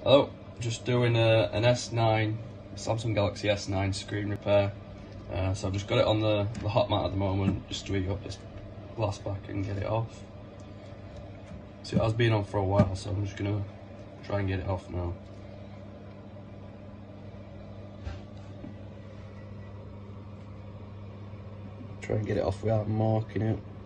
Hello, just doing an S9, Samsung Galaxy S9 screen repair. So I've just got it on the hot mat at the moment, just to rig up this glass back and get it off. So it has been on for a while, so I'm just gonna try and get it off now. Try and get it off without marking it.